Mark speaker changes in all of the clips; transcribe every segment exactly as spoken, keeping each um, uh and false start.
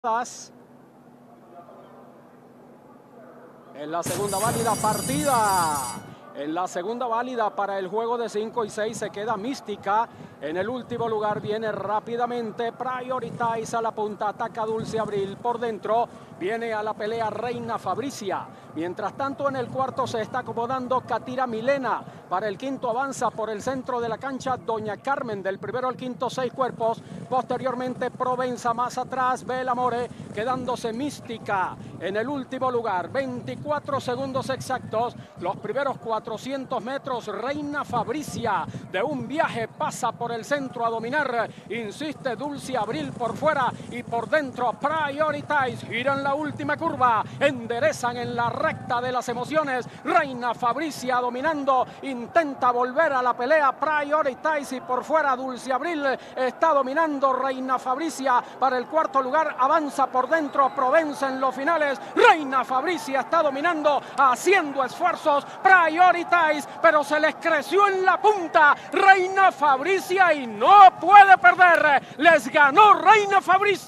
Speaker 1: En la segunda válida partida. En la segunda válida para el juego de cinco y seis se queda Mística. En el último lugar viene rápidamente Prioritize a la punta. Ataca Dulce Abril por dentro. Viene a la pelea Reina Fabricia. Mientras tanto en el cuarto se está acomodando Catira Milena. Para el quinto avanza por el centro de la cancha Doña Carmen. Del primero al quinto seis cuerpos. Posteriormente Provenza. Más atrás Belamore. Quedándose Mística en el último lugar. veinticuatro segundos exactos. Los primeros cuatrocientos metros. Reina Fabricia de un viaje pasa por el centro a dominar. Insiste Dulce Abril por fuera y por dentro Prioritize. Giran la última curva. Enderezan en la recta de las emociones. Reina Fabricia dominando. Intenta volver a la pelea Prioritize y por fuera Dulce Abril está dominando. Reina Fabricia para el cuarto lugar. Avanza por dentro Provenza en los finales. Reina Fabricia está dominando, haciendo esfuerzos Prioritize, pero se les creció en la punta Reina Fabricia y no puede perder. Les ganó Reina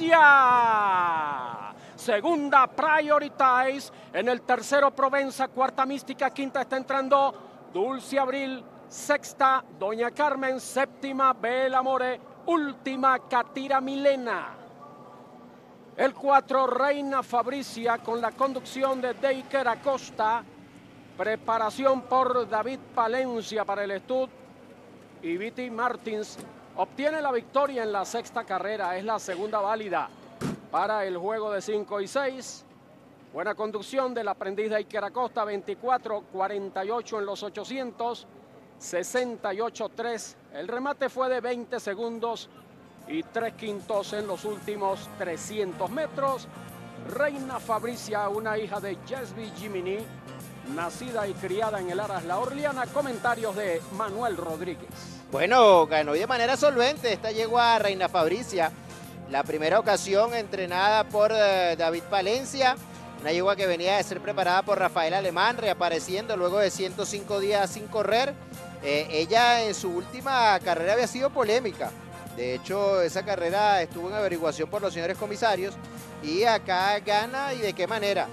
Speaker 1: Fabricia. Segunda Prioritize, en el tercero Provenza, cuarta Mística, quinta está entrando Dulce Abril, sexta Doña Carmen, séptima Belamore, última Catira Milena. El cuatro, Reina Fabricia, con la conducción de Deiker Acosta. Preparación por David Palencia para el Stud. Y Viti Martins obtiene la victoria en la sexta carrera. Es la segunda válida para el juego de cinco y seis. Buena conducción del aprendiz Deiker Acosta. veinticuatro cuarenta y ocho en los ochocientos. sesenta y ocho tres. El remate fue de veinte segundos. Y tres quintos en los últimos trescientos metros. Reina Fabricia, una hija de Jesby Jiminy, nacida y criada en el Aras La Orleana. Comentarios de Manuel Rodríguez.
Speaker 2: Bueno, ganó de manera solvente esta yegua Reina Fabricia. La primera ocasión entrenada por uh, David Palencia. Una yegua que venía de ser preparada por Rafael Alemán, reapareciendo luego de ciento cinco días sin correr. Eh, ella en su última carrera había sido polémica. De hecho, esa carrera estuvo en averiguación por los señores comisarios y acá gana. ¿Y de qué manera?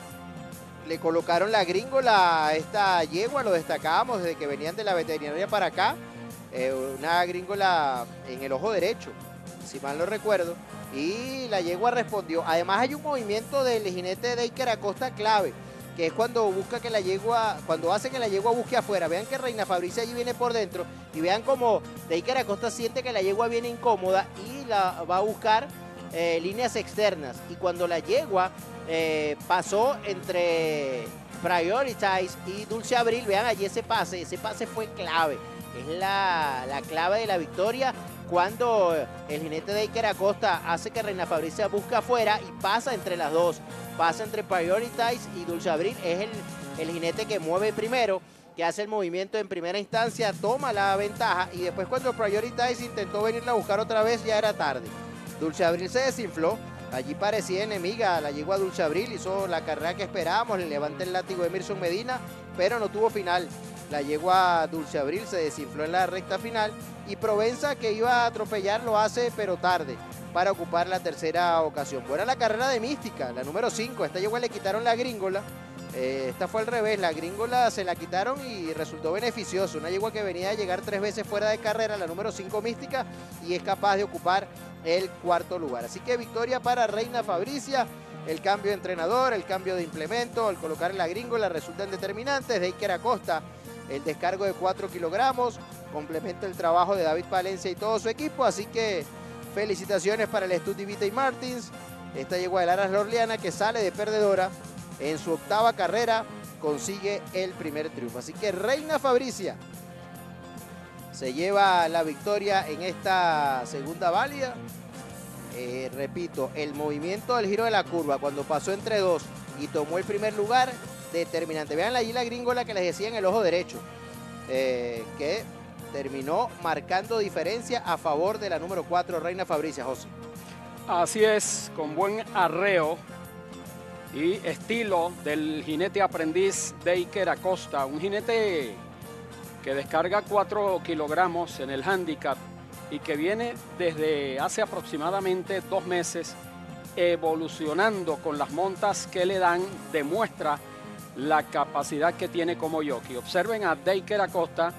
Speaker 2: Le colocaron la gringola a esta yegua, lo destacábamos desde que venían de la veterinaria para acá. Eh, una gringola en el ojo derecho, si mal no recuerdo. Y la yegua respondió. Además hay un movimiento del jinete de Deiker Acosta clave, que es cuando busca que la yegua, cuando hace que la yegua busque afuera. Vean que Reina Fabricia allí viene por dentro y vean como Deiker Acosta siente que la yegua viene incómoda y la va a buscar eh, líneas externas. Y cuando la yegua eh, pasó entre Prioritize y Dulce Abril, vean allí ese pase, ese pase fue clave. Es la, la clave de la victoria cuando el jinete de Deiker Acosta hace que Reina Fabricia busque afuera y pasa entre las dos. Pasa entre Prioritize y Dulce Abril. Es el, el jinete que mueve primero, que hace el movimiento en primera instancia, toma la ventaja y después cuando Prioritize intentó venirla a buscar otra vez ya era tarde. Dulce Abril se desinfló. Allí parecía enemiga la yegua Dulce Abril, hizo la carrera que esperábamos, le levanta el látigo de Emerson Medina, pero no tuvo final. La yegua Dulce Abril se desinfló en la recta final y Provenza, que iba a atropellar, lo hace pero tarde para ocupar la tercera ocasión. Buena la carrera de Mística, la número cinco. Esta yegua le quitaron la gringola. Eh, esta fue al revés, la gringola se la quitaron y resultó beneficioso. Una yegua que venía a llegar tres veces fuera de carrera, la número cinco Mística, y es capaz de ocupar el cuarto lugar. Así que victoria para Reina Fabricia. El cambio de entrenador, el cambio de implemento, al colocar la gringola resultan determinantes. Deiker Acosta, el descargo de cuatro kilogramos, complementa el trabajo de David Palencia y todo su equipo. Así que felicitaciones para el Stud Vita y Martins. Esta yegua del Aras La Orleana, que sale de perdedora en su octava carrera, consigue el primer triunfo. Así que Reina Fabricia se lleva la victoria en esta segunda válida. Eh, repito, el movimiento del giro de la curva cuando pasó entre dos y tomó el primer lugar, determinante. Vean allí la gringola que les decía en el ojo derecho, eh, que terminó marcando diferencia a favor de la número cuatro, Reina Fabricia. José.
Speaker 1: Así es, con buen arreo y estilo del jinete aprendiz Deiker Acosta, un jinete que descarga cuatro kilogramos en el handicap y que viene desde hace aproximadamente dos meses evolucionando con las montas que le dan, demuestra la capacidad que tiene como jockey. Observen a Deiker Acosta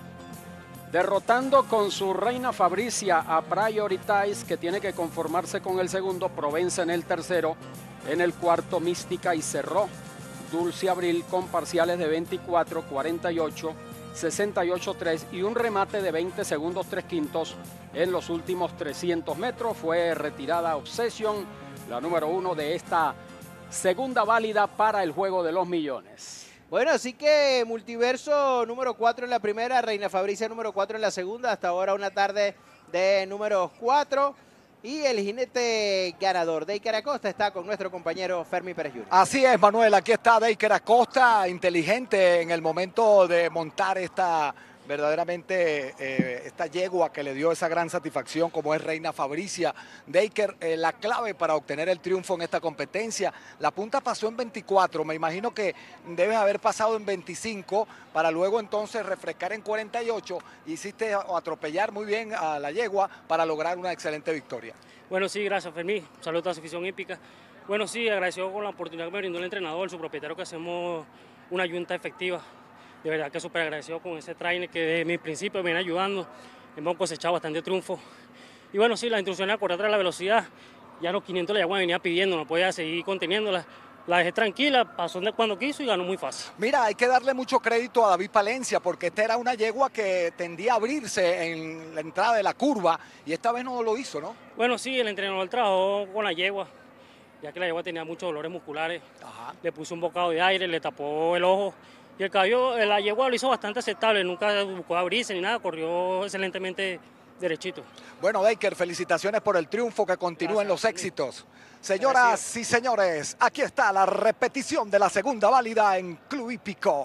Speaker 1: derrotando con su Reina Fabricia a Prioritize, que tiene que conformarse con el segundo, Provenza en el tercero, en el cuarto Mística, y cerró Dulce Abril con parciales de veinticuatro, cuarenta y ocho, sesenta y ocho tres y un remate de veinte segundos tres quintos en los últimos trescientos metros. Fue retirada Obsession, la número uno de esta segunda válida para el juego de los millones.
Speaker 2: Bueno, así que Multiverso número cuatro en la primera, Reina Fabricia número cuatro en la segunda. Hasta ahora una tarde de números cuatro. Y el jinete ganador, Deiker Acosta, está con nuestro compañero Fermi Pérez junior
Speaker 3: Así es, Manuel, aquí está Deiker Acosta, inteligente en el momento de montar esta verdaderamente eh, esta yegua que le dio esa gran satisfacción como es Reina Fabricia. Deiker, eh, la clave para obtener el triunfo en esta competencia. La punta pasó en veinticuatro, me imagino que debes haber pasado en veinticinco para luego entonces refrescar en cuarenta y ocho. Hiciste atropellar muy bien a la yegua para lograr una excelente victoria.
Speaker 4: Bueno, sí, gracias, Fermín. Saludos a toda su afición hípica. Bueno, sí, agradecido con la oportunidad que me brindó el entrenador, su propietario, que hacemos una yunta efectiva. De verdad que súper agradecido con ese trainer que desde mi principio me viene ayudando. Hemos cosechado bastante triunfo. Y bueno, sí, la instrucción era correr atrás la velocidad. Ya los quinientos la yegua venía pidiendo, no podía seguir conteniéndola. La dejé tranquila, pasó de cuando quiso y ganó muy fácil.
Speaker 3: Mira, hay que darle mucho crédito a David Palencia, porque esta era una yegua que tendía a abrirse en la entrada de la curva y esta vez no lo hizo, ¿no?
Speaker 4: Bueno, sí, el entrenador trabajó con la yegua, ya que la yegua tenía muchos dolores musculares. Ajá. Le puso un bocado de aire, le tapó el ojo. Y el caballo, la yegua lo hizo bastante aceptable, nunca buscó abrirse ni nada, corrió excelentemente derechito.
Speaker 3: Bueno, Deiker, felicitaciones por el triunfo, que continúen los éxitos. Señoras Gracias. y señores, aquí está la repetición de la segunda válida en Club Hípico.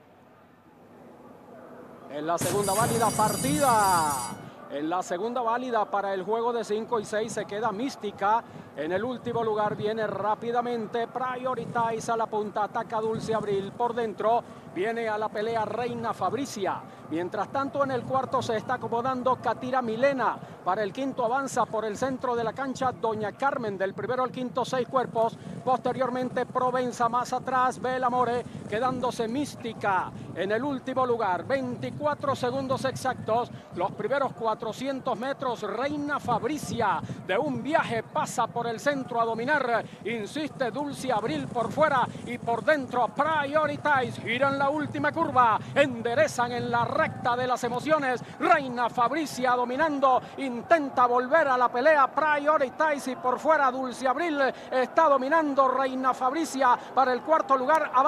Speaker 1: En la segunda válida partida. En la segunda válida para el juego de cinco y seis se queda Mística. En el último lugar viene rápidamente Prioritize a la punta, ataca Dulce Abril por dentro. Viene a la pelea Reina Fabricia. Mientras tanto, en el cuarto se está acomodando Catira Milena. Para el quinto avanza por el centro de la cancha Doña Carmen. Del primero al quinto, seis cuerpos. Posteriormente Provenza, más atrás Bel Amore, quedándose Mística en el último lugar. veinticuatro segundos exactos. Los primeros cuatrocientos metros, Reina Fabricia de un viaje pasa por el centro a dominar. Insiste Dulce Abril por fuera y por dentro Prioritize. Giran la última curva, enderezan en la recta de las emociones. Reina Fabricia dominando, intenta volver a la pelea Prioritize y por fuera Dulce Abril está dominando Reina Fabricia para el cuarto lugar.